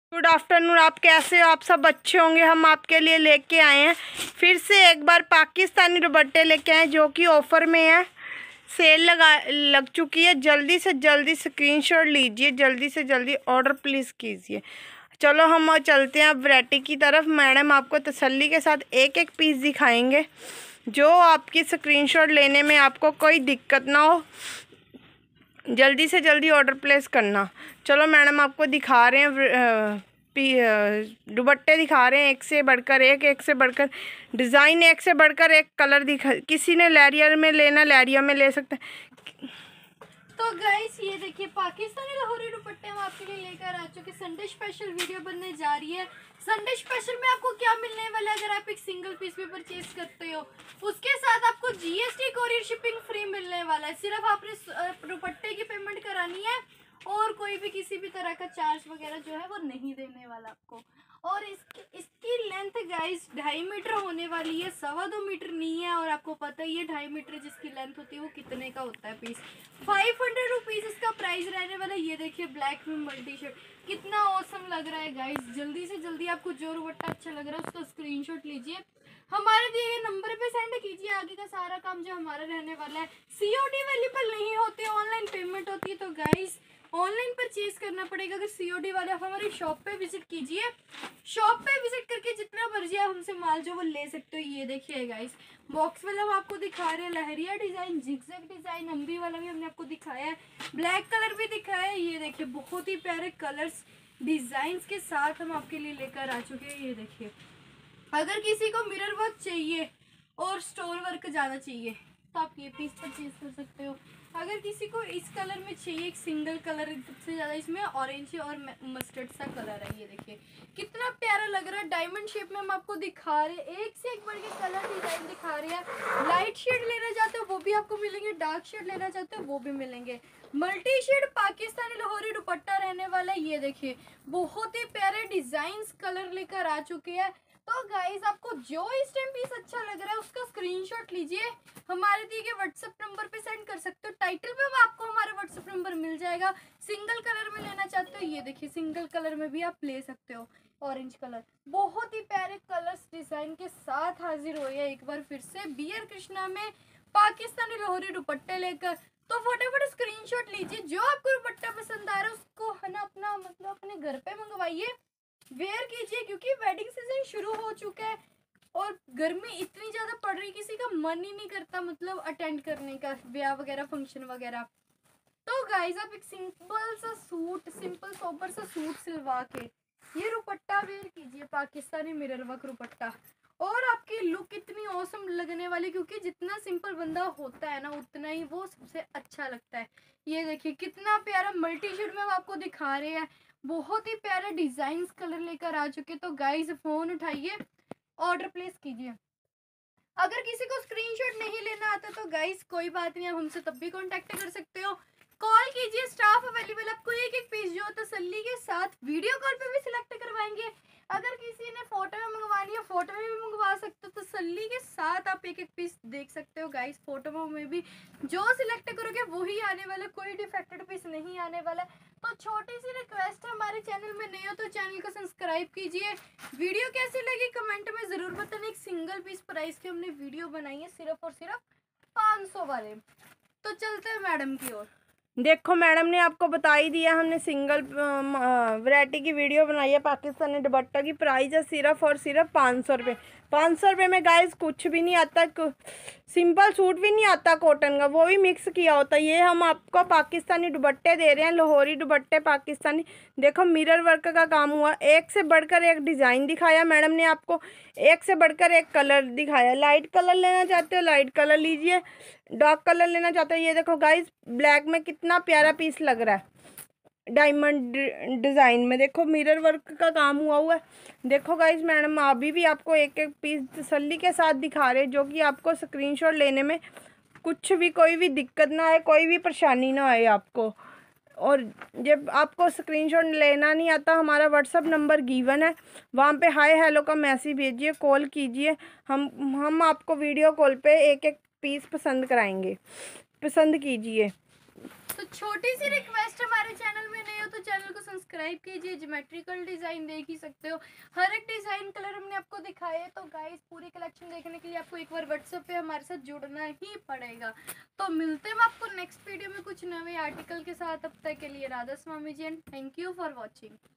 Good afternoon. आप कैसे हो? आप सब अच्छे होंगे। हम आपके लिए लेके आए हैं फिर से एक बार पाकिस्तानी दुपट्टे लेके आए जो कि ऑफ़र में है। सेल लग चुकी है। जल्दी से जल्दी स्क्रीनशॉट लीजिए, जल्दी से जल्दी ऑर्डर प्लीज़ कीजिए। चलो हम चलते हैं अब वैरायटी की तरफ। मैडम आपको तसल्ली के साथ एक एक पीस दिखाएंगे जो आपकी स्क्रीनशॉट लेने में आपको कोई दिक्कत ना हो। जल्दी से जल्दी ऑर्डर प्लेस करना। चलो मैडम आपको दिखा रहे हैं दुपट्टे दिखा रहे हैं, एक से बढ़कर डिज़ाइन, एक से बढ़कर एक कलर दिखा। किसी ने लैरियर में लेना लैरियर में ले सकते हैं। तो गाइस ये देखिए पाकिस्तानी लाहौरी दुपट्टे हम आपके लिए लेकर आ चुके। संडे स्पेशल वीडियो बनने जा रही है। संडे स्पेशल में आपको क्या मिलने वाला है? अगर आप एक सिंगल पीस भी परचेज करते हो उसके साथ आपको जीएसटी कोरियर शिपिंग फ्री मिलने वाला है। सिर्फ आपने दुपट्टे की पेमेंट करानी है और कोई भी किसी भी तरह का चार्ज वगैरह जो है वो नहीं देने वाला आपको। और इसकी लेंथ गाइस 2.5 मीटर होने वाली है, 2.25 मीटर नहीं है। और आपको पता ही है 2.5 मीटर जिसकी लेंथ होती है वो कितने का होता है पीस। 500 रुपीज़ इसका प्राइस रहने वाला है। ये देखिए ब्लैक में मल्टी शर्ट, कितना औसम लग रहा है गाइस। जल्दी से जल्दी आपको जो दुपट्टा अच्छा लग रहा है उसका स्क्रीनशॉट लीजिए, हमारे दिए गए नंबर पे सेंड कीजिए। आगे का सारा काम जो हमारा रहने वाला है। सीओडी अवेलेबल नहीं होते, ऑनलाइन पेमेंट होती है। तो गाइस ऑनलाइन परचेज करना पड़ेगा। अगर सीओडी वाले आप हमारी शॉप पे विजिट कीजिए, शॉप पे विजिट करके जितना मर्जी आप हमसे माल जो वो ले सकते हो। ये देखिए गाइस बॉक्स वाला हम आपको दिखा रहे हैं, लहरिया डिजाइन, जिगजैग डिजाइन, अम्बी वाला भी हमने आपको दिखाया है, ब्लैक कलर भी दिखाया है। ये देखिए बहुत ही प्यारे कलर्स डिजाइन के साथ हम आपके लिए लेकर आ चुके हैं। ये देखिए अगर किसी को मिरर वर्क चाहिए और स्टोन वर्क ज़्यादा चाहिए तो आप ये पीस परचेज कर सकते हो। अगर किसी को इस कलर में चाहिए, एक सिंगल कलर सबसे ज़्यादा इसमें ऑरेंज और मस्टर्ड सा कलर है। ये देखिए कितना प्यारा लग रहा है। डायमंड शेप में हम आपको दिखा रहे हैं, एक से एक बढ़ के कलर डिजाइन दिखा रहे हैं। लाइट शेड लेना चाहते हो वो भी आपको मिलेंगे, डार्क शेड लेना चाहते हो वो भी मिलेंगे। मल्टी शेड पाकिस्तानी लाहौरी दुपट्टा रहने वाला है। ये देखिए बहुत ही प्यारे डिजाइन कलर लेकर आ चुके हैं। तो गाइस आपको जो इस टाइम पीस अच्छा लग रहा है उसका स्क्रीनशॉट लीजिए, हमारे दिए गए व्हाट्सएप नंबर पे सेंड कर सकते हो। टाइटल पे आपको हमारा व्हाट्सएप नंबर मिल जाएगा। सिंगल कलर में लेना चाहते हो ये देखिए सिंगल कलर में भी आप ले सकते हो। ऑरेंज कलर बहुत ही प्यारे कलर्स डिजाइन के साथ हाजिर हुए हैं एक बार फिर से बियर कृष्णा में पाकिस्तानी लाहौरी दुपट्टे लेकर। तो फटाफट स्क्रीनशॉट लीजिए, जो आपको दुपट्टा पसंद आ रहा है उसको है ना अपना मतलब अपने घर पे मंगवाइए, वेयर कीजिए, क्योंकि वेडिंग सीजन शुरू हो चुका है और गर्मी इतनी ज़्यादा पड़ रही, किसी का मन ही नहीं करता मतलब अटेंड करने का ब्याह वगैरह फंक्शन वगैरह। तो गाइस आप एक सिंपल सा सूट, सिंपल सोबर सा सूट सिलवा के ये दुपट्टा वेयर कीजिए, पाकिस्तानी मिरर वर्क दुपट्टा, और आपकी लुक इतनी औसम लगने वाली, क्योंकि जितना सिंपल बंदा होता है ना उतना ही वो सबसे अच्छा लगता है। ये देखिए कितना प्यारा मल्टी शेड में हम आपको दिखा रहे हैं, बहुत ही प्यारे डिजाइन कलर लेकर आ चुके। तो गाइस फोन उठाइए, ऑर्डर प्लेस कीजिए। अगर किसी को स्क्रीनशॉट नहीं लेना आता तो गाइस कोई बात नहीं, आप हमसे तब भी कांटेक्ट कर सकते हो। कॉल कीजिए, स्टाफ अवेलेबल, आपको एक एक पीस जो तसल्ली के साथ वीडियो कॉल पे भी सिलेक्ट करवाएंगे। अगर किसी ने फोटो में मंगवानी है फोटो में भी मंगवा सकते हो, तसल्ली के साथ आप एक एक पीस देख सकते हो। गाइस फोटो में भी जो सिलेक्ट करोगे वही आने वाला, कोई डिफेक्टेड पीस नहीं आने वाला। तो छोटी सी रिक्वेस्ट है, हमारे चैनल में नए हो तो चैनल को सब्सक्राइब कीजिए। वीडियो कैसी लगी कमेंट में ज़रूर बताना। एक सिंगल पीस प्राइस की हमने वीडियो बनाई है सिर्फ और सिर्फ 500 वाले। तो चलते हैं मैडम की ओर। देखो मैडम ने आपको बता ही दिया, हमने सिंगल वैरायटी की वीडियो बनाई है। पाकिस्तानी दुपट्टा की प्राइस है सिर्फ और सिर्फ 500 रुपये। 500 रुपये में गाइस कुछ भी नहीं आता, सिंपल सूट भी नहीं आता कॉटन का, वो भी मिक्स किया होता है। ये हम आपको पाकिस्तानी दुपट्टे दे रहे हैं, लाहौरी दुपट्टे पाकिस्तानी। देखो मिरर वर्क का काम हुआ, एक से बढ़कर एक डिज़ाइन दिखाया मैडम ने आपको, एक से बढ़कर एक कलर दिखाया। लाइट कलर लेना चाहते हो लाइट कलर लीजिए, डार्क कलर लेना चाहते हो। ये देखो गाइस ब्लैक में कितना प्यारा पीस लग रहा है, डायमंड डिज़ाइन में देखो मिरर वर्क का काम हुआ है। देखो गाइस मैडम अभी भी आपको एक एक पीस तसल्ली के साथ दिखा रहे हैं, जो कि आपको स्क्रीनशॉट लेने में कुछ भी कोई भी दिक्कत ना आए, कोई भी परेशानी ना आए आपको। और जब आपको स्क्रीनशॉट लेना नहीं आता, हमारा व्हाट्सअप नंबर गिवन है, वहाँ पे हाय हेलो का मैसेज भेजिए, कॉल कीजिए, हम आपको वीडियो कॉल पे एक एक पीस पसंद कराएंगे। पसंद कीजिए। तो छोटी सी रिक्वेस्ट, हमारे चैनल में नए हो तो चैनल को सब्सक्राइब कीजिए। ज्योमेट्रिकल डिज़ाइन देख ही सकते हो, हर एक डिज़ाइन कलर हमने आपको दिखाए हैं। तो गाइस पूरी कलेक्शन देखने के लिए आपको एक बार व्हाट्सएप पे हमारे साथ जुड़ना ही पड़ेगा। तो मिलते हैं आपको नेक्स्ट वीडियो में कुछ नए आर्टिकल के साथ। अब तक के लिए Radha Swami ji and thank you for watching.